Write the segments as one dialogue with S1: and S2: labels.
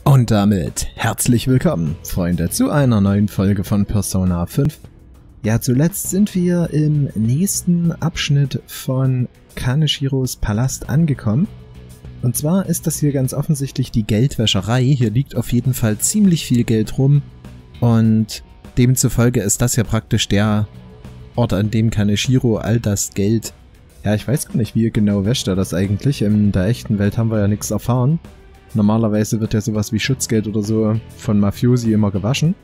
S1: Und damit herzlich willkommen, Freunde, zu einer neuen Folge von Persona 5. Ja, zuletzt sind wir im nächsten Abschnitt von Kaneshiros Palast angekommen. Und zwar ist das hier ganz offensichtlich die Geldwäscherei. Hier liegt auf jeden Fall ziemlich viel Geld rum. Und demzufolge ist das ja praktisch der Ort, an dem Kaneshiro all das Geld... Ja, ich weiß gar nicht, wie genau wäscht er das eigentlich. In der echten Welt haben wir ja nichts erfahren. Normalerweise wird ja sowas wie Schutzgeld oder so von Mafiosi immer gewaschen.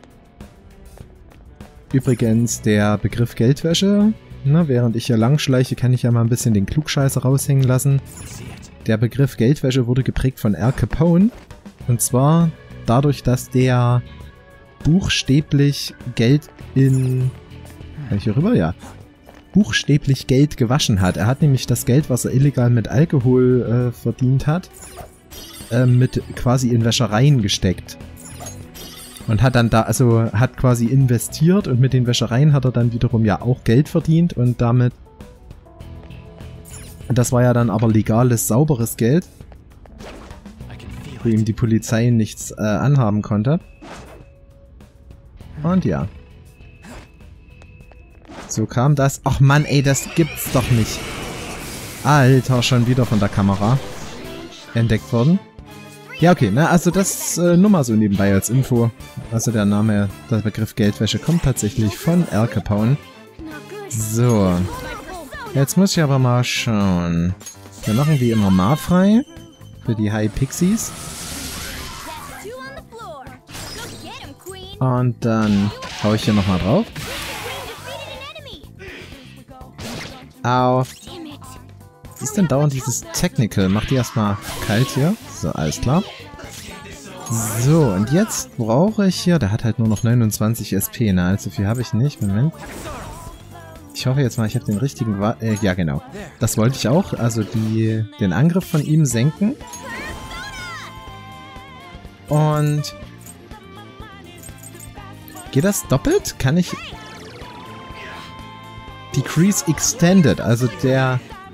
S1: Übrigens, der Begriff Geldwäsche, ne, während ich hier langschleiche, kann ich ja mal ein bisschen den Klugscheißer raushängen lassen. Der Begriff Geldwäsche wurde geprägt von Al Capone. Und zwar dadurch, dass der buchstäblich Geld in... Kann ich hier rüber? Ja. Buchstäblich Geld gewaschen hat. Er hat nämlich das Geld, was er illegal mit Alkohol verdient hat, mit quasi in Wäschereien gesteckt. Und hat dann da, also hat quasi investiert und mit den Wäschereien hat er dann wiederum ja auch Geld verdient und damit, das war ja dann aber legales, sauberes Geld, wo ihm die Polizei nichts anhaben konnte. Und ja. So kam das. Ach Mann, ey, das gibt's doch nicht. Alter, schon wieder von der Kamera entdeckt worden. Ja, okay, ne, also das nur mal so nebenbei als Info. Also der Name, der Begriff Geldwäsche kommt tatsächlich von Al Capone. So. Jetzt muss ich aber mal schauen. Wir machen wie immer Ma frei. Für die High Pixies. Und dann hau ich hier nochmal drauf. Au. Was ist denn dauernd dieses Technical? Mach die erstmal kalt hier. So, alles klar. So, und jetzt brauche ich hier... Der hat halt nur noch 29 SP, ne? Allzu viel habe ich nicht. Moment. Ich hoffe jetzt mal, ich habe den richtigen... ja, genau. Das wollte ich auch. Also den Angriff von ihm senken. Und... Geht das doppelt? Kann ich... Decrease Extended, also der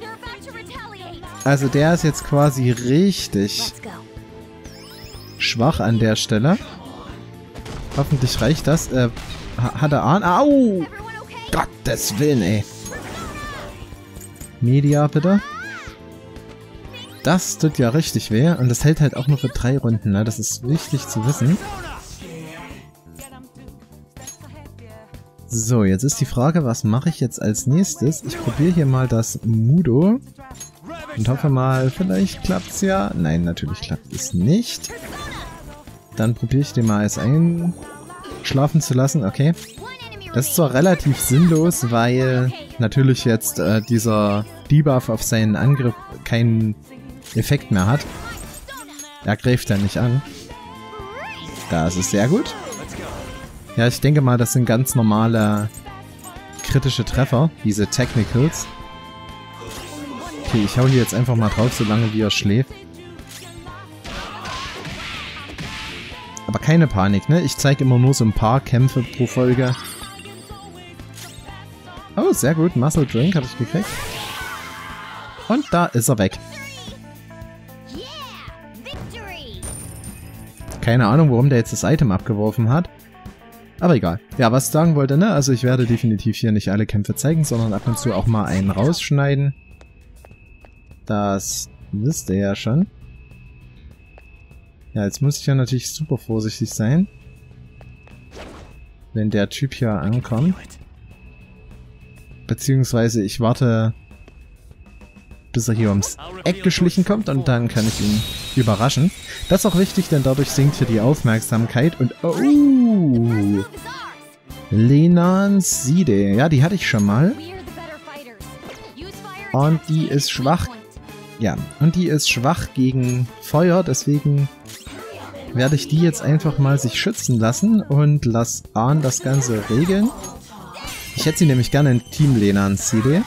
S1: ist jetzt quasi richtig schwach an der Stelle. Hoffentlich reicht das. Hat er Ahn? Au! Gottes Willen, ey. Media, bitte. Das tut ja richtig weh und das hält halt auch nur für 3 Runden, ne? Das ist wichtig zu wissen. So, jetzt ist die Frage, was mache ich jetzt als nächstes? Ich probiere hier mal das Mudo und hoffe mal, vielleicht klappt's ja. Nein, natürlich klappt es nicht. Dann probiere ich den mal als einschlafen zu lassen. Okay. Das ist zwar relativ sinnlos, weil natürlich jetzt dieser Debuff auf seinen Angriff keinen Effekt mehr hat. Er greift ja nicht an. Das ist sehr gut. Ja, ich denke mal, das sind ganz normale kritische Treffer, diese Technicals. Okay, ich hau hier jetzt einfach mal drauf, solange wie er schläft. Aber keine Panik, ne? Ich zeige immer nur so ein paar Kämpfe pro Folge. Oh, sehr gut. Muscle Drink habe ich gekriegt. Und da ist er weg. Keine Ahnung, warum der jetzt das Item abgeworfen hat. Aber egal. Ja, was ich sagen wollte, ne? Also ich werde definitiv hier nicht alle Kämpfe zeigen, sondern ab und zu auch mal einen rausschneiden. Das wisst ihr ja schon. Ja, jetzt muss ich ja natürlich super vorsichtig sein, wenn der Typ hier ankommt. Beziehungsweise ich warte, bis er hier ums Eck geschlichen kommt und dann kann ich ihn überraschen. Das ist auch wichtig, denn dadurch sinkt hier die Aufmerksamkeit und... Oh! Lenanside. Ja, die hatte ich schon mal. Und die ist schwach... Ja, und die ist schwach gegen Feuer, deswegen werde ich die jetzt einfach mal sich schützen lassen und lass Ahn das Ganze regeln. Ich hätte sie nämlich gerne in Team Lenanside.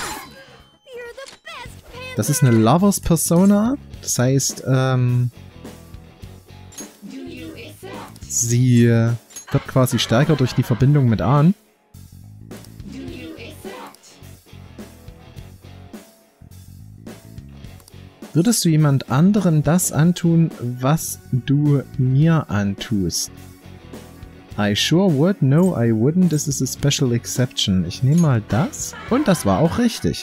S1: Das ist eine Lovers Persona, das heißt, sie wird quasi stärker durch die Verbindung mit Ahn. Würdest du jemand anderen das antun, was du mir antust? I sure would. No, I wouldn't. This is a special exception. Ich nehme mal das. Und das war auch richtig.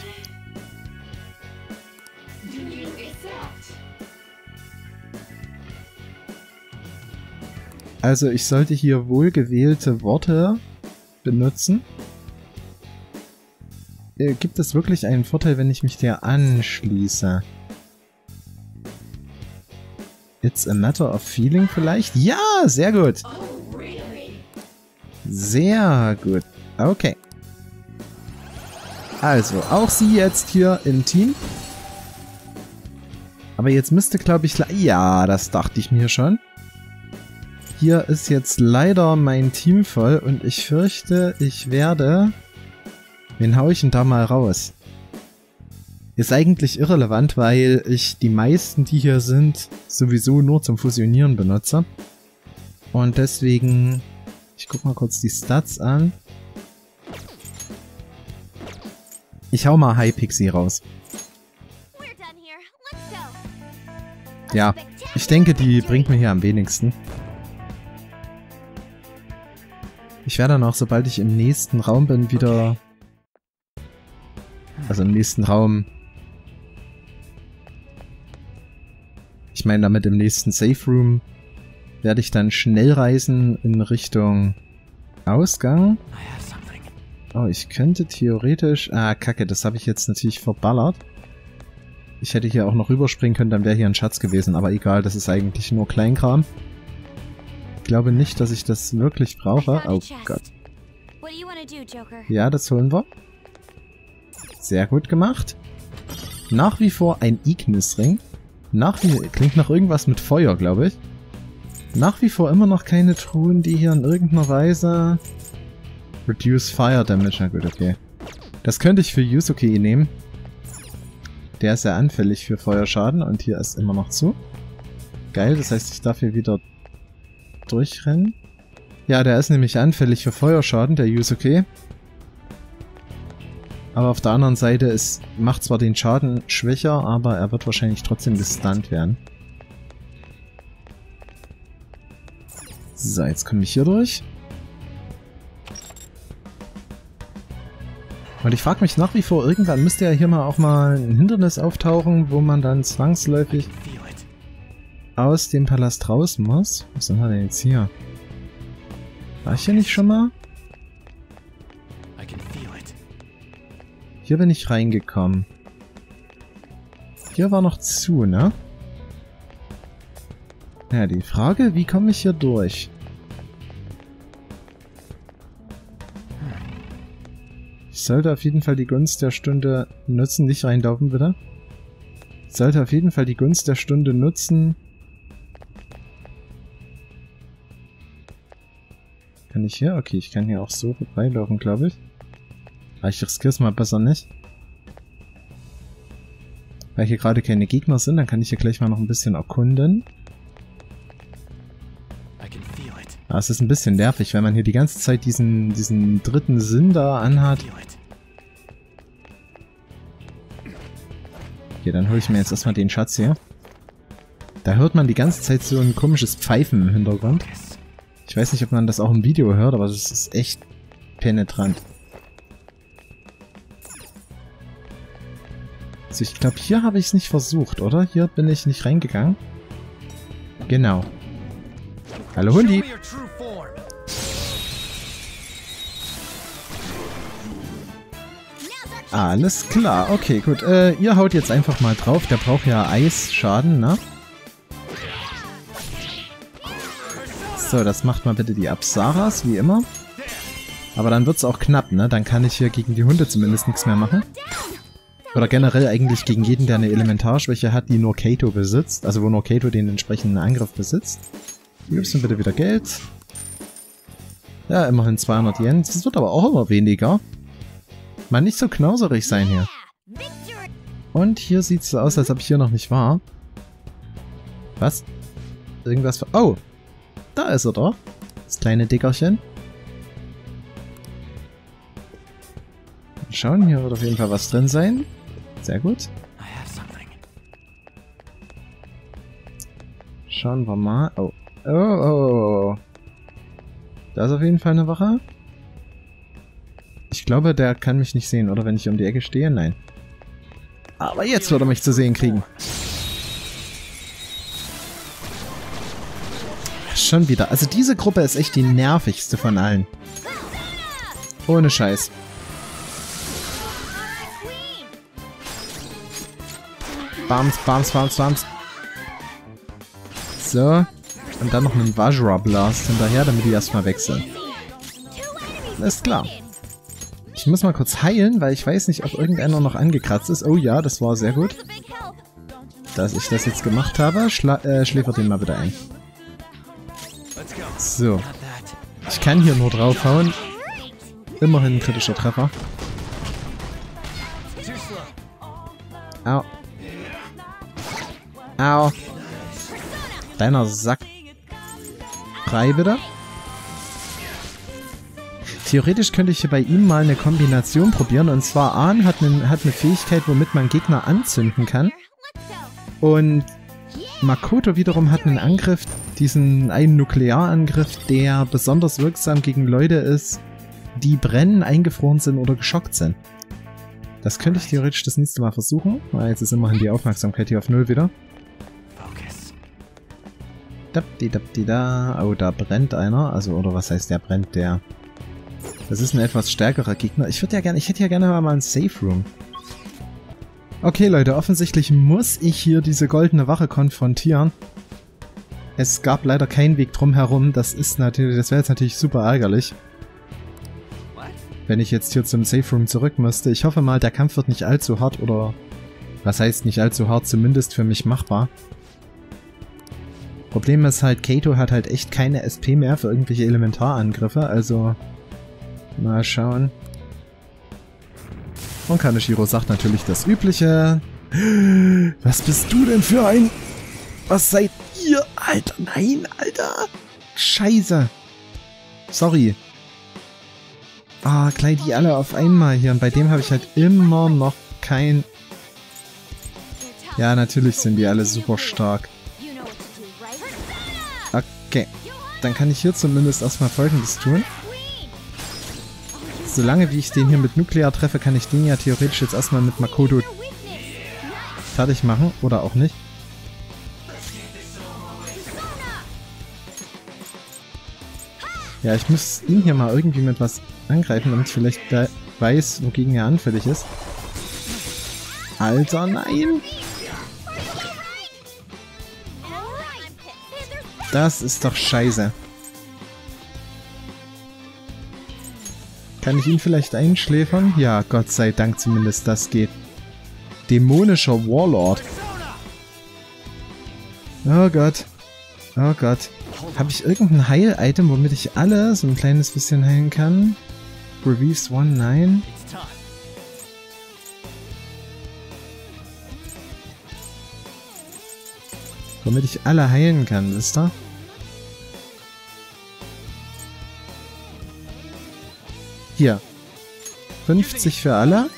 S1: Also ich sollte hier wohlgewählte Worte benutzen. Gibt es wirklich einen Vorteil, wenn ich mich dir anschließe? It's a matter of feeling vielleicht? Ja, sehr gut. Sehr gut. Okay. Also, auch sie jetzt hier im Team. Aber jetzt müsste, glaube ich... Ja, das dachte ich mir schon. Hier ist jetzt leider mein Team voll und ich fürchte, ich werde... Wen hau ich denn da mal raus? Ist eigentlich irrelevant, weil ich die meisten, die hier sind, sowieso nur zum Fusionieren benutze. Und deswegen... Ich guck mal kurz die Stats an. Ich hau mal Hypixie raus. Ja, ich denke, die bringt mir hier am wenigsten. Ich werde dann auch, sobald ich im nächsten Raum bin, wieder... Also im nächsten Raum... Ich meine damit im nächsten Safe Room... werde ich dann schnell reisen in Richtung Ausgang. Oh, ich könnte theoretisch... Ah, kacke, das habe ich jetzt natürlich verballert. Ich hätte hier auch noch rüberspringen können, dann wäre hier ein Schatz gewesen. Aber egal, das ist eigentlich nur Kleinkram. Ich glaube nicht, dass ich das wirklich brauche. Oh Gott. Ja, das holen wir. Sehr gut gemacht. Nach wie vor ein Ignis-Ring. Klingt nach irgendwas mit Feuer, glaube ich. Nach wie vor immer noch keine Truhen, die hier in irgendeiner Weise... Reduce Fire Damage, na gut, okay. Das könnte ich für Yusuke nehmen. Der ist ja anfällig für Feuerschaden und hier ist immer noch zu. Geil, das heißt, ich darf hier wieder durchrennen. Ja, der ist nämlich anfällig für Feuerschaden, der Yusuke. Aber auf der anderen Seite macht zwar den Schaden schwächer, aber er wird wahrscheinlich trotzdem gestunt werden. So, jetzt komme ich hier durch. Und ich frage mich nach wie vor, irgendwann müsste ja hier mal auch mal ein Hindernis auftauchen, wo man dann zwangsläufig aus dem Palast raus muss. Was sind wir denn jetzt hier? War ich hier nicht schon mal? Hier bin ich reingekommen. Hier war noch zu, ne? Ja, die Frage, wie komme ich hier durch? Ich sollte auf jeden Fall die Gunst der Stunde nutzen. Nicht reinlaufen, bitte. Ich sollte auf jeden Fall die Gunst der Stunde nutzen. Kann ich hier? Okay, ich kann hier auch so vorbeilaufen, glaube ich. Aber ich riskiere es mal besser nicht. Weil hier gerade keine Gegner sind, dann kann ich hier gleich mal noch ein bisschen erkunden. Aber es ist ein bisschen nervig, wenn man hier die ganze Zeit diesen dritten Sinn da anhat. Okay, dann hole ich mir jetzt erstmal den Schatz hier. Da hört man die ganze Zeit so ein komisches Pfeifen im Hintergrund. Ich weiß nicht, ob man das auch im Video hört, aber das ist echt penetrant. Also ich glaube, hier habe ich es nicht versucht, oder? Hier bin ich nicht reingegangen. Genau. Hallo Hundi! Alles klar, okay, gut. Ihr haut jetzt einfach mal drauf. Der braucht ja Eisschaden, ne? So, das macht mal bitte die Apsaras, wie immer. Aber dann wird's auch knapp, ne? Dann kann ich hier gegen die Hunde zumindest nichts mehr machen. Oder generell eigentlich gegen jeden, der eine Elementarschwäche hat, die nur Kaito besitzt. Also wo nur Kaito den entsprechenden Angriff besitzt. Hier gibt's dann bitte wieder Geld. Ja, immerhin 200 Yen. Das wird aber auch immer weniger. Mal nicht so knauserig sein hier. Und hier sieht's so aus, als ob ich hier noch nicht war. Was? Irgendwas... Oh! Da ist er doch. Das kleine Dickerchen. Mal schauen, hier wird auf jeden Fall was drin sein. Sehr gut. Schauen wir mal. Oh. Oh, oh, oh. Da ist auf jeden Fall eine Wache. Ich glaube, der kann mich nicht sehen, oder wenn ich um die Ecke stehe? Nein. Aber jetzt wird er mich zu sehen kriegen. Schon wieder. Also diese Gruppe ist echt die nervigste von allen. Ohne Scheiß. Bams, bams, bams, bams. So. Und dann noch einen Vajra Blast hinterher, damit die erstmal wechseln. Ist klar. Ich muss mal kurz heilen, weil ich weiß nicht, ob irgendeiner noch angekratzt ist. Oh ja, das war sehr gut. Dass ich das jetzt gemacht habe. Schläfert den mal bitte ein. So. Ich kann hier nur draufhauen. Immerhin ein kritischer Treffer. Au. Au. Deiner Sack. Frei bitte. Theoretisch könnte ich hier bei ihm mal eine Kombination probieren. Und zwar Ahn hat eine Fähigkeit, womit man Gegner anzünden kann. Und Makoto wiederum hat einen Angriff, einen Nuklearangriff, der besonders wirksam gegen Leute ist, die brennen, eingefroren sind oder geschockt sind. Das könnte ich theoretisch das nächste Mal versuchen. Jetzt ist immerhin die Aufmerksamkeit hier auf 0 wieder. Oh, da brennt einer. Also, oder was heißt der brennt? Das ist ein etwas stärkerer Gegner. Ich hätte ja gerne mal einen Safe Room. Okay, Leute, offensichtlich muss ich hier diese goldene Wache konfrontieren. Es gab leider keinen Weg drum herum. Das wäre jetzt natürlich super ärgerlich, wenn ich jetzt hier zum Safe Room zurück müsste. Ich hoffe mal, der Kampf wird nicht allzu hart oder... Was heißt nicht allzu hart? Zumindest für mich machbar. Problem ist halt, Kaito hat halt echt keine SP mehr für irgendwelche Elementarangriffe, also... Mal schauen. Und Kaneshiro sagt natürlich das Übliche. Was bist du denn für ein... Was seid ihr? Alter, nein, Alter! Scheiße! Sorry. Ah, gleich die alle auf einmal hier. Und bei dem habe ich halt immer noch kein... Ja, natürlich sind die alle super stark. Okay. Dann kann ich hier zumindest erstmal Folgendes tun. Solange wie ich den hier mit Nuklear treffe, kann ich den ja theoretisch jetzt erstmal mit Makoto fertig machen. Oder auch nicht. Ja, ich muss ihn hier mal irgendwie mit was angreifen, damit ich vielleicht weiß, wogegen er anfällig ist. Alter, nein! Das ist doch scheiße. Kann ich ihn vielleicht einschläfern? Ja, Gott sei Dank zumindest das geht. Dämonischer Warlord. Oh Gott. Oh Gott. Habe ich irgendein Heil-Item, womit ich alle so ein kleines bisschen heilen kann? Revives 1, nein. Womit ich alle heilen kann, wisst ihr? Hier. 50 für alle.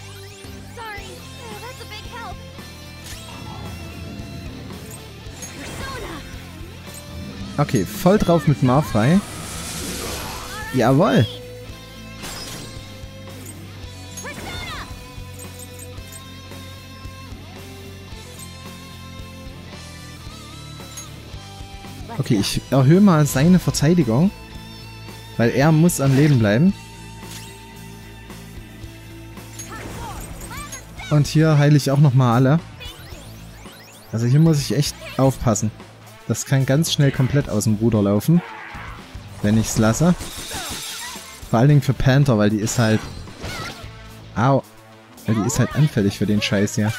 S1: Okay, voll drauf mit Marfrei. Jawohl. Okay, ich erhöhe mal seine Verteidigung. Weil er muss am Leben bleiben. Und hier heile ich auch nochmal alle. Also hier muss ich echt aufpassen. Das kann ganz schnell komplett aus dem Ruder laufen. Wenn ich es lasse. Vor allen Dingen für Panther, weil die ist halt... Au. Weil die ist halt anfällig für den Scheiß hier.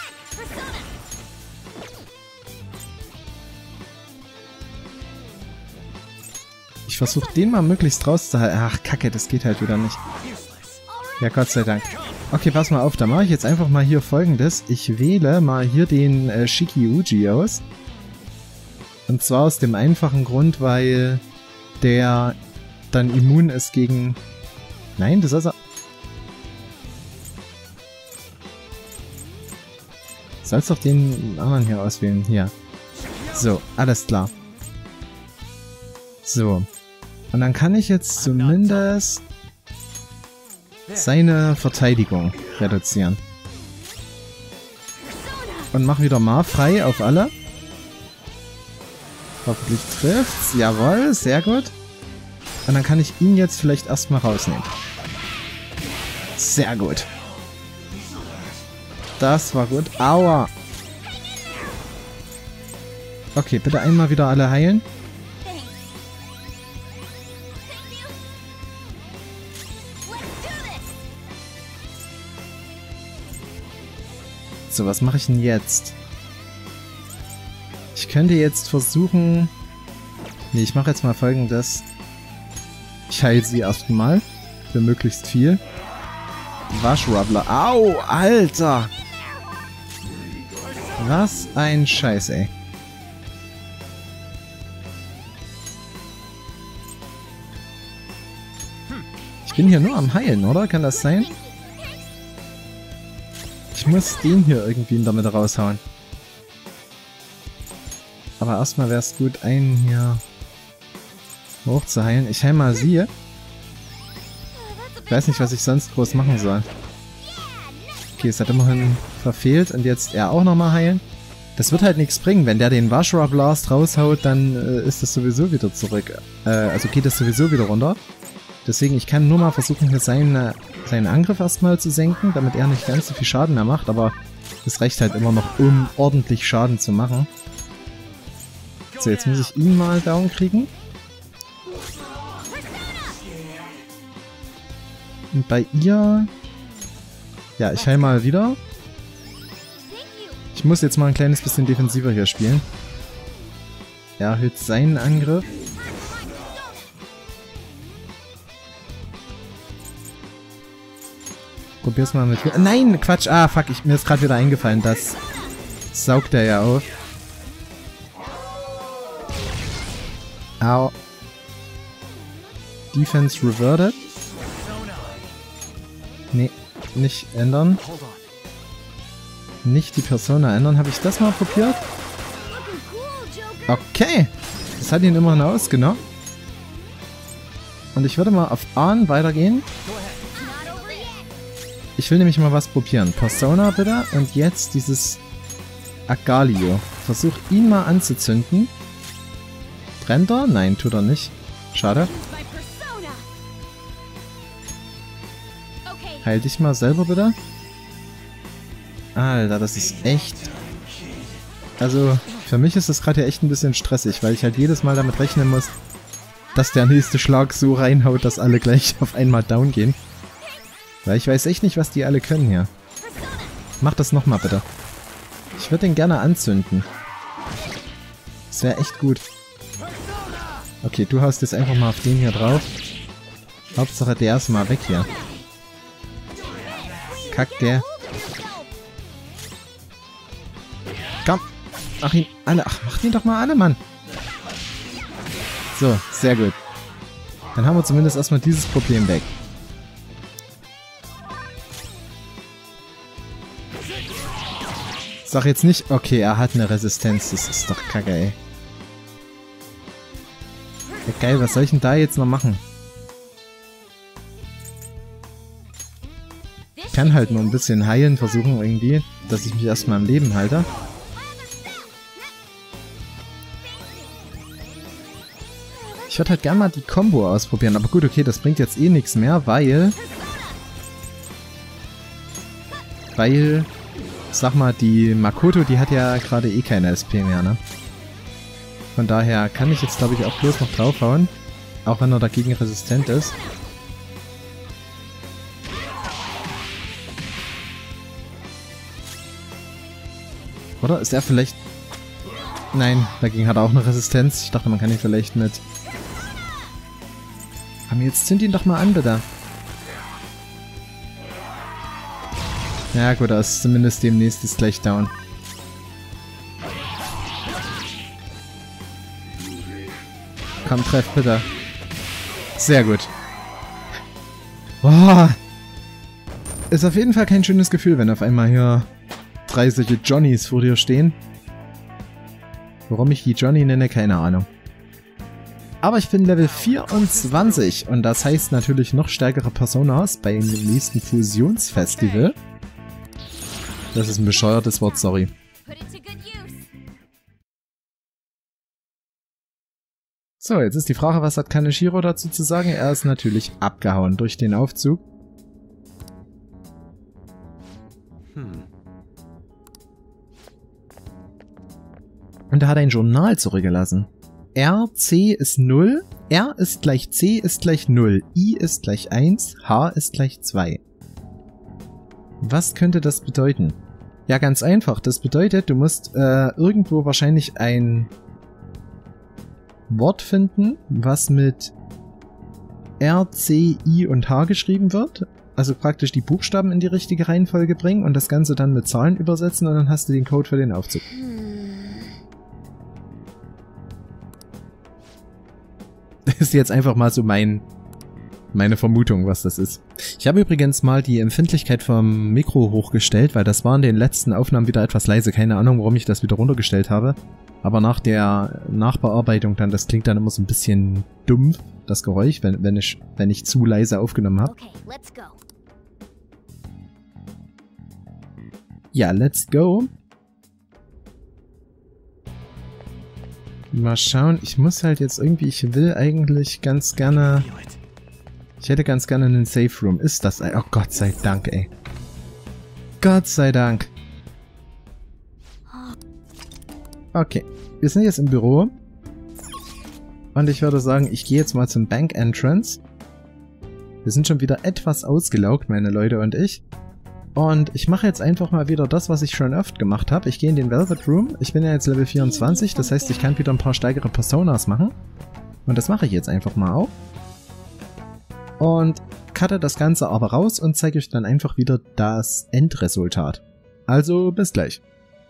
S1: Ich versuche den mal möglichst rauszuhalten. Ach, Kacke, das geht halt wieder nicht. Ja, Gott sei Dank. Okay, pass mal auf, da mache ich jetzt einfach mal hier Folgendes. Ich wähle mal hier den Shiki-Uji aus. Und zwar aus dem einfachen Grund, weil der dann immun ist gegen... Nein, das ist er... Sollst doch den anderen hier auswählen. Hier. So, alles klar. So. Und dann kann ich jetzt zumindest seine Verteidigung reduzieren. Und mach wieder mal frei auf alle. Hoffentlich trifft's. Jawohl, sehr gut. Und dann kann ich ihn jetzt vielleicht erstmal rausnehmen. Sehr gut. Das war gut. Aua. Okay, bitte einmal wieder alle heilen. So, was mache ich denn jetzt? Ich könnte jetzt versuchen... Nee, ich mache jetzt mal Folgendes. Ich heile sie erstmal. Für möglichst viel. Waschrubbler. Au, Alter! Was ein Scheiß, ey. Ich bin hier nur am Heilen, oder? Kann das sein? Ich muss den hier irgendwie damit raushauen. Aber erstmal wäre es gut, einen hier hochzuheilen. Ich heile mal sie. Ich weiß nicht, was ich sonst groß machen soll. Okay, es hat immerhin verfehlt und jetzt er auch nochmal heilen. Das wird halt nichts bringen. Wenn der den Vashra Blast raushaut, dann ist das sowieso wieder zurück. Also geht das sowieso wieder runter. Deswegen, ich kann nur mal versuchen, hier seinen Angriff erstmal zu senken, damit er nicht ganz so viel Schaden mehr macht. Aber das reicht halt immer noch, um ordentlich Schaden zu machen. So, jetzt muss ich ihn mal down kriegen. Und bei ihr... Ja, ich heile mal wieder. Ich muss jetzt mal ein kleines bisschen defensiver hier spielen. Er erhöht seinen Angriff. Probier's mal mit... Nein, Quatsch! Ah, fuck, mir ist gerade wieder eingefallen. Das saugt er ja auf. Au. Defense reverted. Nee, nicht ändern. Nicht die Persona ändern. Habe ich das mal probiert? Okay. Das hat ihn immerhin ausgenommen. Und ich würde mal auf Ahn weitergehen. Ich will nämlich mal was probieren. Persona bitte. Und jetzt dieses Agalio. Versuch ihn mal anzuzünden. Brennt er? Nein, tut er nicht. Schade. Heil dich mal selber bitte. Alter, das ist echt... Also, für mich ist das gerade ja echt ein bisschen stressig, weil ich halt jedes Mal damit rechnen muss, dass der nächste Schlag so reinhaut, dass alle gleich auf einmal down gehen. Weil ich weiß echt nicht, was die alle können hier. Mach das nochmal bitte. Ich würde den gerne anzünden. Das wäre echt gut. Okay, du haust jetzt einfach mal auf den hier drauf. Hauptsache der ist mal weg hier. Kacke. Komm. Mach ihn alle. Ach, mach ihn doch mal alle, Mann. So, sehr gut. Dann haben wir zumindest erstmal dieses Problem weg. Sag jetzt nicht, okay, er hat eine Resistenz. Das ist doch kacke, ey. Ja, geil, was soll ich denn da jetzt noch machen? Ich kann halt nur ein bisschen heilen versuchen irgendwie, dass ich mich erstmal am Leben halte. Ich würde halt gerne mal die Combo ausprobieren, aber gut, okay, das bringt jetzt eh nichts mehr, weil... Sag mal, die Makoto, die hat ja gerade eh keine SP mehr, ne? Von daher kann ich jetzt, glaube ich, auch bloß noch draufhauen. Auch wenn er dagegen resistent ist. Oder? Ist er vielleicht... Nein, dagegen hat er auch eine Resistenz. Ich dachte, man kann ihn vielleicht mit... Aber jetzt zünd ihn doch mal an, bitte. Ja gut, er ist zumindest demnächst ist gleich down. Komm, treff bitte. Sehr gut. Boah. Ist auf jeden Fall kein schönes Gefühl, wenn auf einmal hier 3 solche Johnnies vor dir stehen. Warum ich die Johnny nenne, keine Ahnung. Aber ich bin Level 24 und das heißt natürlich noch stärkere Personas beim nächsten Fusionsfestival. Das ist ein bescheuertes Wort, sorry. So, jetzt ist die Frage, was hat Kaneshiro dazu zu sagen? Er ist natürlich abgehauen durch den Aufzug. Und er hat ein Journal zurückgelassen. R, C ist 0, R ist gleich C ist gleich 0, I ist gleich 1, H ist gleich 2. Was könnte das bedeuten? Ja, ganz einfach. Das bedeutet, du musst irgendwo wahrscheinlich ein Wort finden, was mit R, C, I und H geschrieben wird. Also praktisch die Buchstaben in die richtige Reihenfolge bringen und das Ganze dann mit Zahlen übersetzen und dann hast du den Code für den Aufzug. Das ist jetzt einfach mal so meine Vermutung, was das ist. Ich habe übrigens mal die Empfindlichkeit vom Mikro hochgestellt, weil das war in den letzten Aufnahmen wieder etwas leise. Keine Ahnung, warum ich das wieder runtergestellt habe. Aber nach der Nachbearbeitung dann, das klingt dann immer so ein bisschen dumpf, das Geräusch, wenn ich zu leise aufgenommen habe.
S2: Okay, let's go.
S1: Ja, let's go. Mal schauen, ich muss halt jetzt irgendwie, ich will eigentlich ganz gerne, ich hätte ganz gerne einen Safe Room. Ist das, oh Gott sei Dank, ey. Gott sei Dank. Okay, wir sind jetzt im Büro. Und ich würde sagen, ich gehe jetzt mal zum Bank Entrance. Wir sind schon wieder etwas ausgelaugt, meine Leute und ich. Und ich mache jetzt einfach mal wieder das, was ich schon oft gemacht habe. Ich gehe in den Velvet Room. Ich bin ja jetzt Level 24, das heißt, ich kann wieder ein paar stärkere Personas machen. Und das mache ich jetzt einfach mal auch. Und cutte das Ganze aber raus und zeige euch dann einfach wieder das Endresultat. Also, bis gleich.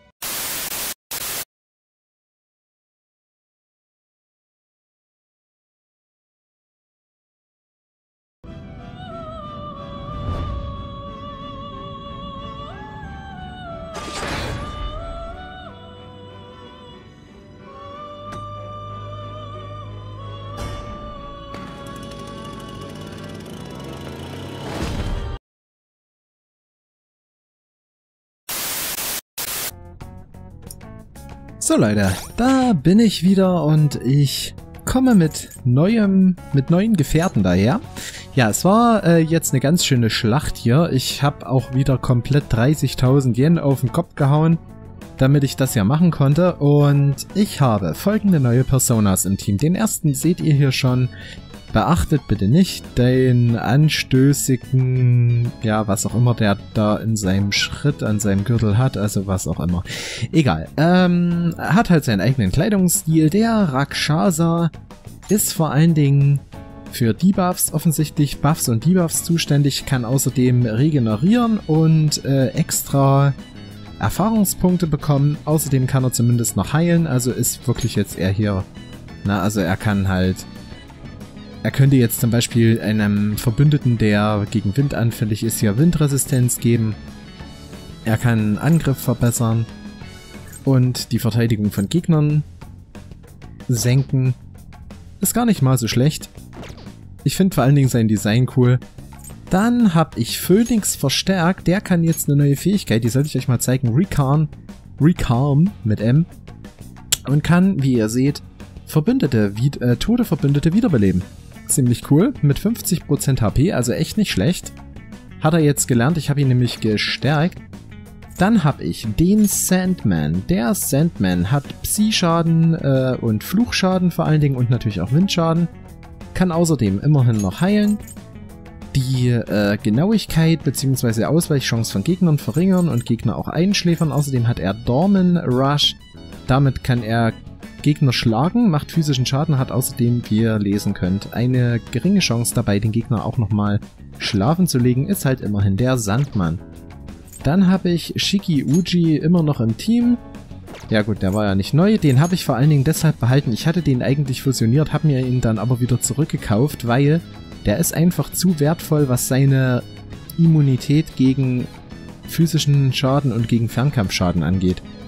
S1: So Leute, da bin ich wieder und ich komme mit neuen Gefährten daher. Ja, es war jetzt eine ganz schöne Schlacht hier. Ich habe auch wieder komplett 30.000 Yen auf den Kopf gehauen, damit ich das ja machen konnte. Und ich habe folgende neue Personas im Team. Den ersten seht ihr hier schon. Beachtet bitte nicht den anstößigen, ja, was auch immer der da in seinem Schritt an seinem Gürtel hat, also was auch immer. Egal. Hat halt seinen eigenen Kleidungsstil. Der Rakshasa ist vor allen Dingen für Debuffs offensichtlich, Buffs und Debuffs zuständig, kann außerdem regenerieren und extra Erfahrungspunkte bekommen. Außerdem kann er zumindest noch heilen, also ist wirklich jetzt eher hier, na, also er kann halt, er könnte jetzt zum Beispiel einem Verbündeten, der gegen Wind anfällig ist, hier Windresistenz geben. Er kann Angriff verbessern und die Verteidigung von Gegnern senken. Ist gar nicht mal so schlecht. Ich finde vor allen Dingen sein Design cool. Dann habe ich Phoenix verstärkt. Der kann jetzt eine neue Fähigkeit, die sollte ich euch mal zeigen. Recalm mit M. Und kann, wie ihr seht, tote Verbündete wiederbeleben. Ziemlich cool, mit 50% HP, also echt nicht schlecht. Hat er jetzt gelernt, ich habe ihn nämlich gestärkt. Dann habe ich den Sandman. Der Sandman hat Psi-Schaden und Fluchschaden vor allen Dingen und natürlich auch Windschaden. Kann außerdem immerhin noch heilen. Die Genauigkeit bzw. Ausweichchance von Gegnern verringern und Gegner auch einschläfern. Außerdem hat er Dorman Rush. Damit kann er Gegner schlagen, macht physischen Schaden, hat außerdem, wie ihr lesen könnt, eine geringe Chance dabei, den Gegner auch nochmal schlafen zu legen, ist halt immerhin der Sandmann. Dann habe ich Shiki Uji immer noch im Team. Ja gut, der war ja nicht neu, den habe ich vor allen Dingen deshalb behalten. Ich hatte den eigentlich fusioniert, habe mir ihn dann aber wieder zurückgekauft, weil der ist einfach zu wertvoll, was seine Immunität gegen physischen Schaden und gegen Fernkampfschaden angeht.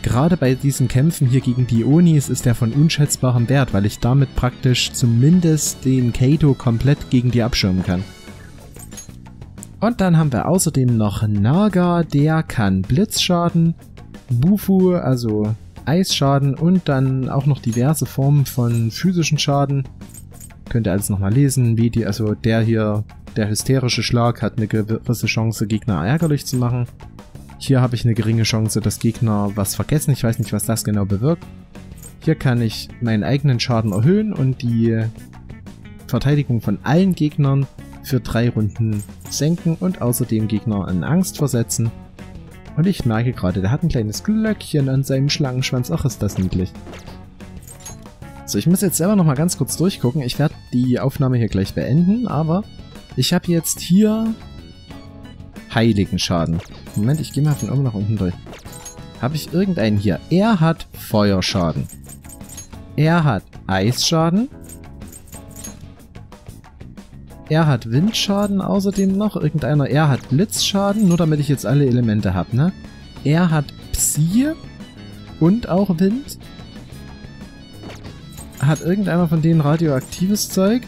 S1: gerade bei diesen Kämpfen hier gegen die Onis ist der von unschätzbarem Wert, weil ich damit praktisch zumindest den Kaito komplett gegen die abschirmen kann. Und dann haben wir außerdem noch Naga, der kann Blitzschaden, Bufu, also Eisschaden und dann auch noch diverse Formen von physischen Schaden. Könnt ihr alles nochmal lesen, wie die, also der hier, der hysterische Schlag hat eine gewisse Chance, Gegner ärgerlich zu machen. Hier habe ich eine geringe Chance, dass Gegner was vergessen. Ich weiß nicht, was das genau bewirkt. Hier kann ich meinen eigenen Schaden erhöhen und die Verteidigung von allen Gegnern für 3 Runden senken und außerdem Gegner in Angst versetzen. Und ich merke gerade, der hat ein kleines Glöckchen an seinem Schlangenschwanz. Ach, ist das niedlich. So, ich muss jetzt selber nochmal ganz kurz durchgucken. Ich werde die Aufnahme hier gleich beenden, aber ich habe jetzt hier Heiligen-Schaden. Moment, ich gehe mal von oben nach unten durch. Habe ich irgendeinen hier? Er hat Feuerschaden. Er hat Eisschaden. Er hat Windschaden außerdem noch. Irgendeiner. Er hat Blitzschaden, nur damit ich jetzt alle Elemente habe, ne? Er hat Psi und auch Wind. Hat irgendeiner von denen radioaktives Zeug?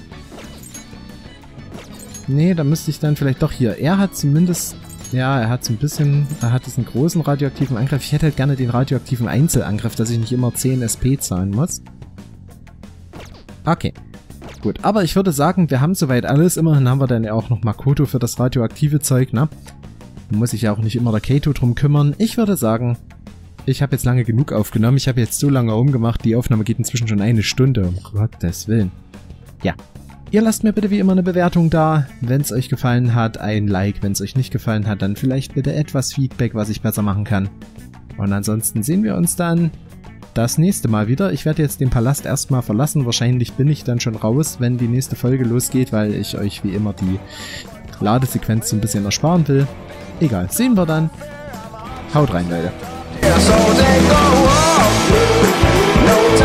S1: Nee, da müsste ich dann vielleicht doch hier. Er hat zumindest... Ja, er hat so ein bisschen... Er hat diesen großen radioaktiven Angriff. Ich hätte halt gerne den radioaktiven Einzelangriff, dass ich nicht immer 10 SP zahlen muss. Okay. Gut, aber ich würde sagen, wir haben soweit alles. Immerhin haben wir dann ja auch noch Makoto für das radioaktive Zeug, ne? Da muss sich ja auch nicht immer der Kaito drum kümmern. Ich würde sagen, ich habe jetzt lange genug aufgenommen. Ich habe jetzt so lange rumgemacht. Die Aufnahme geht inzwischen schon 1 Stunde. Um Gottes Willen. Ja. Ihr lasst mir bitte wie immer eine Bewertung da. Wenn es euch gefallen hat, ein Like. Wenn es euch nicht gefallen hat, dann vielleicht bitte etwas Feedback, was ich besser machen kann. Und ansonsten sehen wir uns dann das nächste Mal wieder. Ich werde jetzt den Palast erstmal verlassen. Wahrscheinlich bin ich dann schon raus, wenn die nächste Folge losgeht, weil ich euch wie immer die Ladesequenz so ein bisschen ersparen will. Egal, sehen wir dann. Haut rein, Leute.